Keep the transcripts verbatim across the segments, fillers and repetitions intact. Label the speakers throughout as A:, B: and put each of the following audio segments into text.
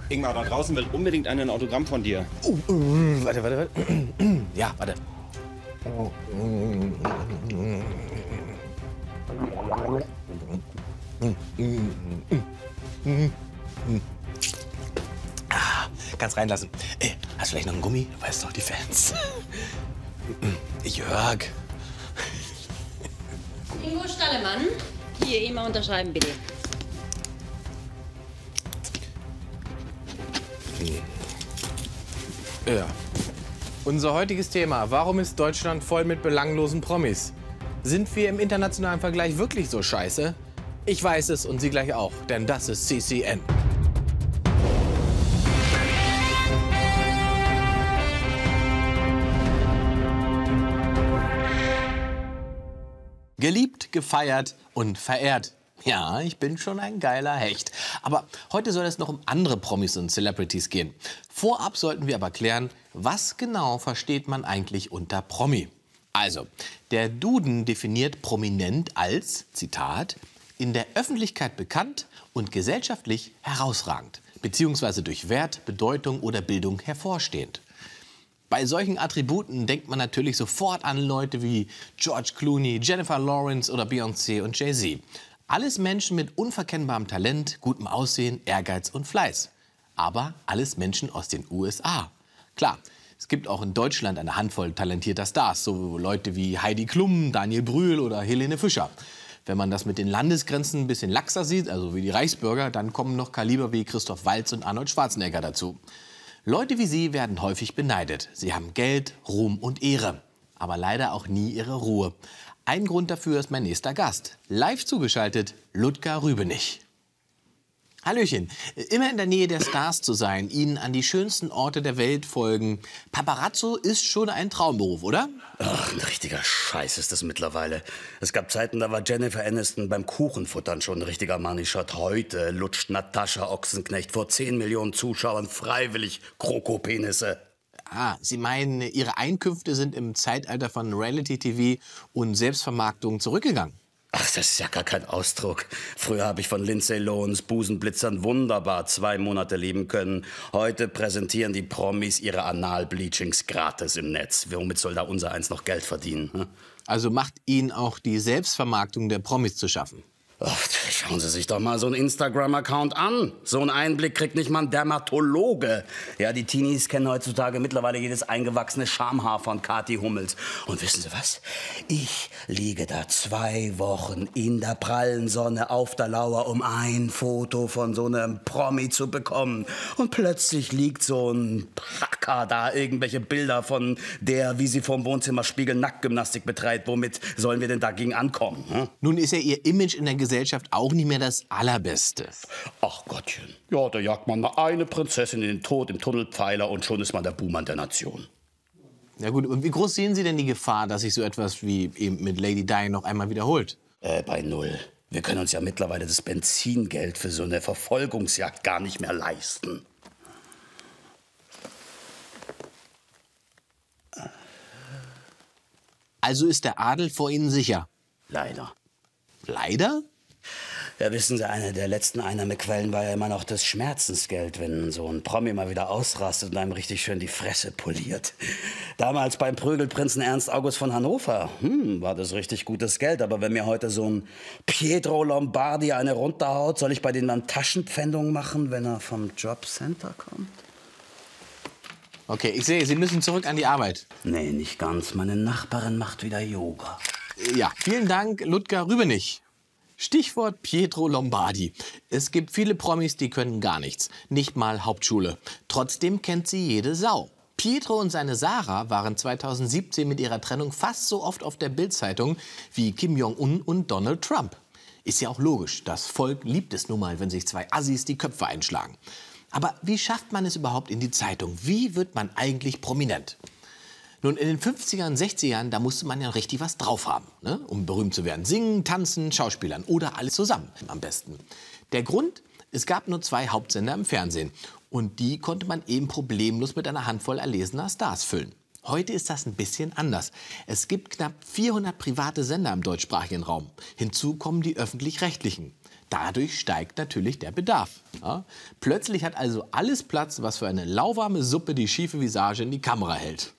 A: Ingmar, da draußen will unbedingt ein Autogramm von dir.
B: Uh, uh, warte, warte, warte. Ja, warte. Ah, kannst reinlassen. Ey, hast du vielleicht noch einen Gummi? Du weißt doch, die Fans. Jörg.
C: Ingo Stallemann, hier immer unterschreiben, bitte.
B: Ja. Unser heutiges Thema: Warum ist Deutschland voll mit belanglosen Promis? Sind wir im internationalen Vergleich wirklich so scheiße? Ich weiß es und Sie gleich auch, denn das ist C C N. Geliebt, gefeiert und verehrt. Ja, ich bin schon ein geiler Hecht. Aber heute soll es noch um andere Promis und Celebrities gehen. Vorab sollten wir aber klären, was genau versteht man eigentlich unter Promi? Also, der Duden definiert prominent als, Zitat, in der Öffentlichkeit bekannt und gesellschaftlich herausragend, beziehungsweise durch Wert, Bedeutung oder Bildung hervorstehend. Bei solchen Attributen denkt man natürlich sofort an Leute wie George Clooney, Jennifer Lawrence oder Beyoncé und Jay-Z. Alles Menschen mit unverkennbarem Talent, gutem Aussehen, Ehrgeiz und Fleiß. Aber alles Menschen aus den U S A. Klar, es gibt auch in Deutschland eine Handvoll talentierter Stars, so Leute wie Heidi Klum, Daniel Brühl oder Helene Fischer. Wenn man das mit den Landesgrenzen ein bisschen laxer sieht, also wie die Reichsbürger, dann kommen noch Kaliber wie Christoph Waltz und Arnold Schwarzenegger dazu. Leute wie sie werden häufig beneidet. Sie haben Geld, Ruhm und Ehre, aber leider auch nie ihre Ruhe. Ein Grund dafür ist mein nächster Gast. Live zugeschaltet, Ludger Rübenich. Hallöchen. Immer in der Nähe der Stars zu sein, ihnen an die schönsten Orte der Welt folgen. Paparazzo ist schon ein Traumberuf, oder?
D: Ach, ein richtiger Scheiß ist das mittlerweile. Es gab Zeiten, da war Jennifer Aniston beim Kuchenfuttern schon ein richtiger Moneyshot. Heute lutscht Natascha Ochsenknecht vor zehn Millionen Zuschauern freiwillig Krokopenisse.
B: Ah, Sie meinen, Ihre Einkünfte sind im Zeitalter von Reality-T V und Selbstvermarktung zurückgegangen?
D: Ach, das ist ja gar kein Ausdruck. Früher habe ich von Lindsay Lohans Busenblitzern wunderbar zwei Monate leben können. Heute präsentieren die Promis ihre Anal-Bleachings gratis im Netz. Womit soll da unser eins noch Geld verdienen? Hm?
B: Also macht Ihnen auch die Selbstvermarktung der Promis zu schaffen?
D: Ach, schauen Sie sich doch mal so einen Instagram-Account an. So einen Einblick kriegt nicht mal ein Dermatologe. Ja, die Teenies kennen heutzutage mittlerweile jedes eingewachsene Schamhaar von Kathi Hummels. Und wissen Sie was? Ich liege da zwei Wochen in der prallen Sonne auf der Lauer, um ein Foto von so einem Promi zu bekommen. Und plötzlich liegt so ein Hacker da, irgendwelche Bilder von der, wie sie vorm Wohnzimmerspiegel Nacktgymnastik betreibt. Womit sollen wir denn dagegen ankommen? Hm?
B: Nun ist ja Ihr Image in der Gesellschaft auch nicht mehr das Allerbeste.
D: Ach Gottchen. Ja, da jagt man mal eine Prinzessin in den Tod im Tunnelpfeiler und schon ist man der Buhmann der Nation.
B: Na gut, und wie groß sehen Sie denn die Gefahr, dass sich so etwas wie eben mit Lady Di noch einmal wiederholt?
D: Äh, bei null. Wir können uns ja mittlerweile das Benzingeld für so eine Verfolgungsjagd gar nicht mehr leisten.
B: Also ist der Adel vor Ihnen sicher?
D: Leider.
B: Leider?
D: Ja, wissen Sie, eine der letzten Einnahmequellen war ja immer noch das Schmerzensgeld, wenn so ein Promi mal wieder ausrastet und einem richtig schön die Fresse poliert. Damals beim Prügelprinzen Ernst August von Hannover, hm, war das richtig gutes Geld. Aber wenn mir heute so ein Pietro Lombardi eine runterhaut, soll ich bei denen dann Taschenpfändung machen, wenn er vom Jobcenter kommt?
B: Okay, ich sehe, Sie müssen zurück an die Arbeit.
D: Nee, nicht ganz. Meine Nachbarin macht wieder Yoga.
B: Ja, vielen Dank, Ludger Rübenich. Stichwort Pietro Lombardi. Es gibt viele Promis, die können gar nichts. Nicht mal Hauptschule. Trotzdem kennt sie jede Sau. Pietro und seine Sarah waren zweitausendsiebzehn mit ihrer Trennung fast so oft auf der Bild-Zeitung wie Kim Jong-un und Donald Trump. Ist ja auch logisch. Das Volk liebt es nun mal, wenn sich zwei Assis die Köpfe einschlagen. Aber wie schafft man es überhaupt in die Zeitung? Wie wird man eigentlich prominent? Nun, in den fünfzigern und sechzigern, da musste man ja richtig was drauf haben, ne? Um berühmt zu werden. Singen, tanzen, Schauspielern oder alles zusammen am besten. Der Grund? Es gab nur zwei Hauptsender im Fernsehen. Und die konnte man eben problemlos mit einer Handvoll erlesener Stars füllen. Heute ist das ein bisschen anders. Es gibt knapp vierhundert private Sender im deutschsprachigen Raum. Hinzu kommen die öffentlich-rechtlichen. Dadurch steigt natürlich der Bedarf. Ja? Plötzlich hat also alles Platz, was für eine lauwarme Suppe die schiefe Visage in die Kamera hält.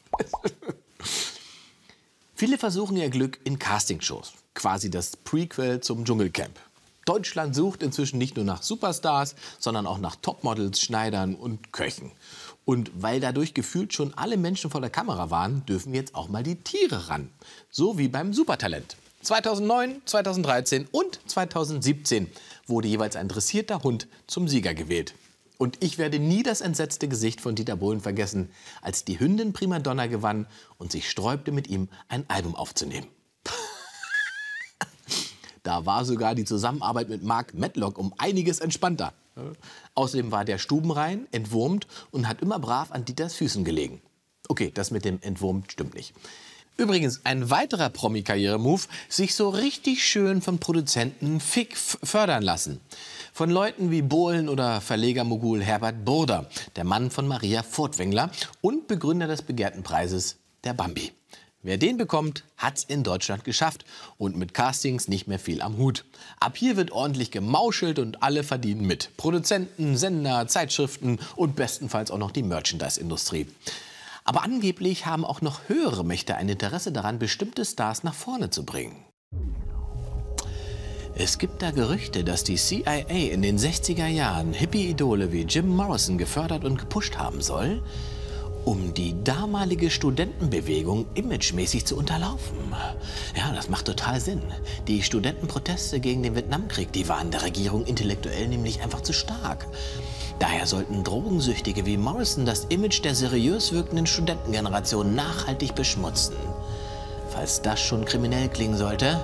B: Viele versuchen ihr Glück in Castingshows. Quasi das Prequel zum Dschungelcamp. Deutschland sucht inzwischen nicht nur nach Superstars, sondern auch nach Topmodels, Schneidern und Köchen. Und weil dadurch gefühlt schon alle Menschen vor der Kamera waren, dürfen jetzt auch mal die Tiere ran. So wie beim Supertalent. zweitausendneun, zweitausenddreizehn und zweitausendsiebzehn wurde jeweils ein dressierter Hund zum Sieger gewählt. Und ich werde nie das entsetzte Gesicht von Dieter Bohlen vergessen, als die Hündin Primadonna gewann und sich sträubte, mit ihm ein Album aufzunehmen. Da war sogar die Zusammenarbeit mit Mark Medlock um einiges entspannter. Außerdem war der stubenrein, entwurmt und hat immer brav an Dieters Füßen gelegen. Okay, das mit dem entwurmt stimmt nicht. Übrigens, ein weiterer Promi-Karriere-Move, sich so richtig schön von Produzenten fick fördern lassen. Von Leuten wie Bohlen oder Verlegermogul Herbert Burda, der Mann von Maria Furtwängler und Begründer des begehrten Preises, der Bambi. Wer den bekommt, hat's in Deutschland geschafft und mit Castings nicht mehr viel am Hut. Ab hier wird ordentlich gemauschelt und alle verdienen mit. Produzenten, Sender, Zeitschriften und bestenfalls auch noch die Merchandise-Industrie. Aber angeblich haben auch noch höhere Mächte ein Interesse daran, bestimmte Stars nach vorne zu bringen. Es gibt da Gerüchte, dass die C I A in den sechziger Jahren Hippie-Idole wie Jim Morrison gefördert und gepusht haben soll, um die damalige Studentenbewegung imagemäßig zu unterlaufen. Ja, das macht total Sinn. Die Studentenproteste gegen den Vietnamkrieg, die waren der Regierung intellektuell nämlich einfach zu stark. Daher sollten Drogensüchtige wie Morrison das Image der seriös wirkenden Studentengeneration nachhaltig beschmutzen. Falls das schon kriminell klingen sollte,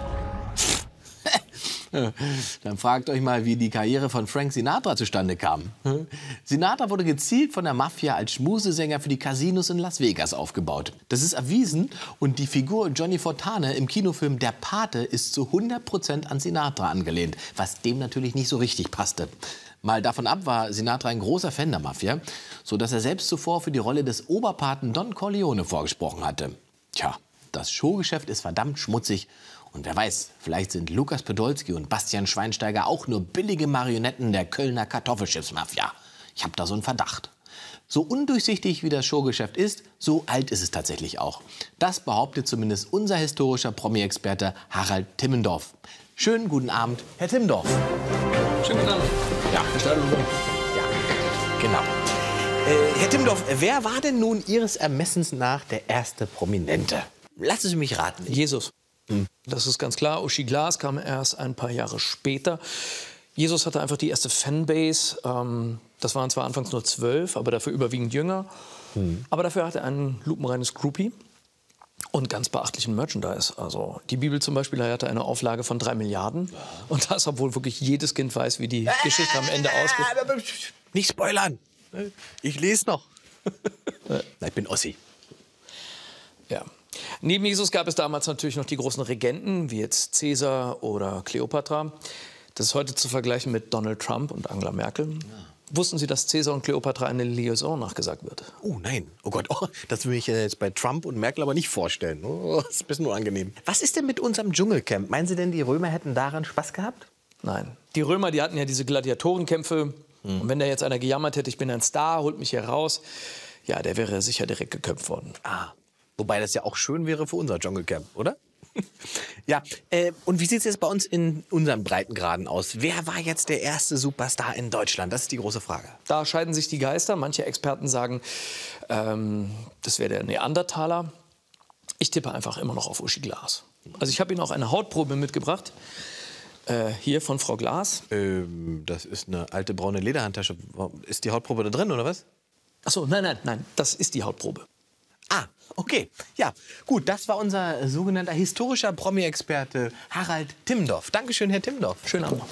B: dann fragt euch mal, wie die Karriere von Frank Sinatra zustande kam. Sinatra wurde gezielt von der Mafia als Schmusesänger für die Casinos in Las Vegas aufgebaut. Das ist erwiesen und die Figur Johnny Fontane im Kinofilm Der Pate ist zu hundert Prozent an Sinatra angelehnt, was dem natürlich nicht so richtig passte. Mal davon ab war Sinatra ein großer Fan der Mafia, sodass er selbst zuvor für die Rolle des Oberpaten Don Corleone vorgesprochen hatte. Tja, das Showgeschäft ist verdammt schmutzig. Und wer weiß, vielleicht sind Lukas Podolski und Bastian Schweinsteiger auch nur billige Marionetten der Kölner Kartoffelschiffsmafia. Ich habe da so einen Verdacht. So undurchsichtig wie das Showgeschäft ist, so alt ist es tatsächlich auch. Das behauptet zumindest unser historischer Promi-Experte Harald Timmendorf. Schönen guten Abend, Herr Timmendorf.
E: Schönen guten Abend.
B: Ja, ja, genau. Äh, Herr Timmendorf, wer war denn nun Ihres Ermessens nach der erste Prominente? Lassen Sie mich raten.
E: Jesus. Das ist ganz klar. Uschi Glas kam erst ein paar Jahre später. Jesus hatte einfach die erste Fanbase. Ähm, das waren zwar anfangs nur zwölf, aber dafür überwiegend jünger. Hm. Aber dafür hatte er ein lupenreines Groupie und ganz beachtlichen Merchandise. Also die Bibel zum Beispiel hatte eine Auflage von drei Milliarden. Und das, obwohl wirklich jedes Kind weiß, wie die Geschichte am Ende ausgeht.
B: Nicht spoilern. Ich lese noch. Ich bin Ossi.
E: Ja. Neben Jesus gab es damals natürlich noch die großen Regenten, wie jetzt Caesar oder Kleopatra. Das ist heute zu vergleichen mit Donald Trump und Angela Merkel. Ja. Wussten Sie, dass Caesar und Kleopatra eine Liaison nachgesagt wird?
B: Oh nein, oh Gott, oh, das will ich jetzt bei Trump und Merkel aber nicht vorstellen. Oh, das ist ein bisschen unangenehm. Was ist denn mit unserem Dschungelcamp? Meinen Sie denn, die Römer hätten daran Spaß gehabt?
E: Nein. Die Römer, die hatten ja diese Gladiatorenkämpfe. Hm. Und wenn da jetzt einer gejammert hätte, ich bin ein Star, holt mich hier raus, ja, der wäre sicher direkt geköpft worden.
B: Ah. Wobei das ja auch schön wäre für unser Dschungelcamp, oder? Ja, äh, und wie sieht es jetzt bei uns in unseren Breitengraden aus? Wer war jetzt der erste Superstar in Deutschland? Das ist die große Frage.
E: Da scheiden sich die Geister. Manche Experten sagen, ähm, das wäre der Neandertaler. Ich tippe einfach immer noch auf Uschi Glas. Also ich habe Ihnen auch eine Hautprobe mitgebracht. Äh, hier von Frau Glas.
B: Ähm, das ist eine alte braune Lederhandtasche. Ist die Hautprobe da drin, oder was?
E: Ach so, nein, nein, nein, das ist die Hautprobe.
B: Ah, okay. Ja, gut, das war unser sogenannter historischer Promi-Experte Harald Timmendorf. Dankeschön, Herr Timmendorf.
E: Schönen Abend noch.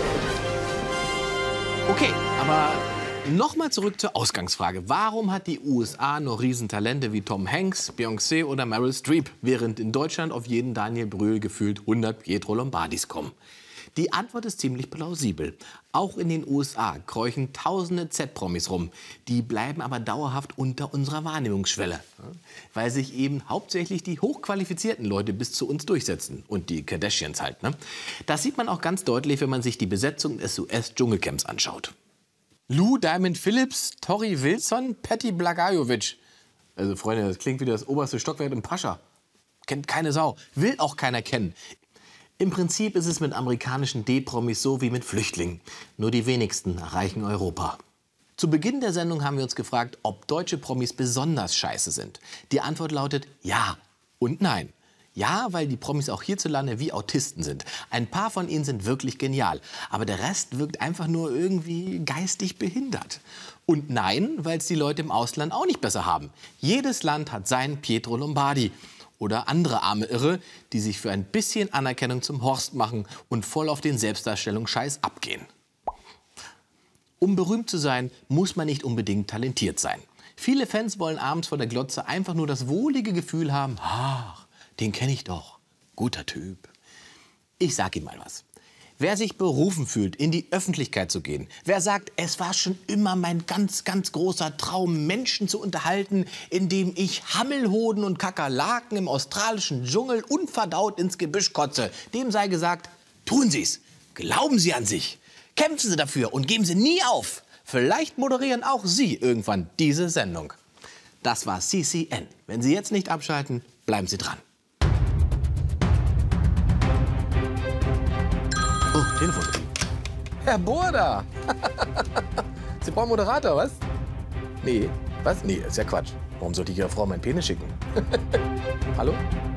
B: Okay, aber noch mal zurück zur Ausgangsfrage. Warum hat die U S A nur Riesentalente wie Tom Hanks, Beyoncé oder Meryl Streep, während in Deutschland auf jeden Daniel Brühl gefühlt hundert Pietro Lombardis kommen? Die Antwort ist ziemlich plausibel. Auch in den U S A kräuchen tausende Z-Promis rum. Die bleiben aber dauerhaft unter unserer Wahrnehmungsschwelle. Weil sich eben hauptsächlich die hochqualifizierten Leute bis zu uns durchsetzen. Und die Kardashians halt. Ne? Das sieht man auch ganz deutlich, wenn man sich die Besetzung des U S-Dschungelcamps anschaut. Lou Diamond Phillips, Tori Wilson, Patty Blagojevich. Also Freunde, das klingt wie das oberste Stockwerk im Pascha. Kennt keine Sau, will auch keiner kennen. Im Prinzip ist es mit amerikanischen D-Promis so wie mit Flüchtlingen. Nur die wenigsten erreichen Europa. Zu Beginn der Sendung haben wir uns gefragt, ob deutsche Promis besonders scheiße sind. Die Antwort lautet ja und nein. Ja, weil die Promis auch hierzulande wie Autisten sind. Ein paar von ihnen sind wirklich genial. Aber der Rest wirkt einfach nur irgendwie geistig behindert. Und nein, weil es die Leute im Ausland auch nicht besser haben. Jedes Land hat seinen Pietro Lombardi. Oder andere arme Irre, die sich für ein bisschen Anerkennung zum Horst machen und voll auf den Selbstdarstellungsscheiß abgehen. Um berühmt zu sein, muss man nicht unbedingt talentiert sein. Viele Fans wollen abends vor der Glotze einfach nur das wohlige Gefühl haben, ach, den kenne ich doch, guter Typ. Ich sag Ihnen mal was. Wer sich berufen fühlt, in die Öffentlichkeit zu gehen, wer sagt, es war schon immer mein ganz, ganz großer Traum, Menschen zu unterhalten, indem ich Hammelhoden und Kakerlaken im australischen Dschungel unverdaut ins Gebüsch kotze, dem sei gesagt, tun Sie's, glauben Sie an sich, kämpfen Sie dafür und geben Sie nie auf. Vielleicht moderieren auch Sie irgendwann diese Sendung. Das war C C N. Wenn Sie jetzt nicht abschalten, bleiben Sie dran. Oh, Telefon. Herr Burda! Sie brauchen Moderator, was? Nee. Was? Nee, ist ja Quatsch. Warum sollte ich Ihrer Frau meinen Penis schicken? Hallo?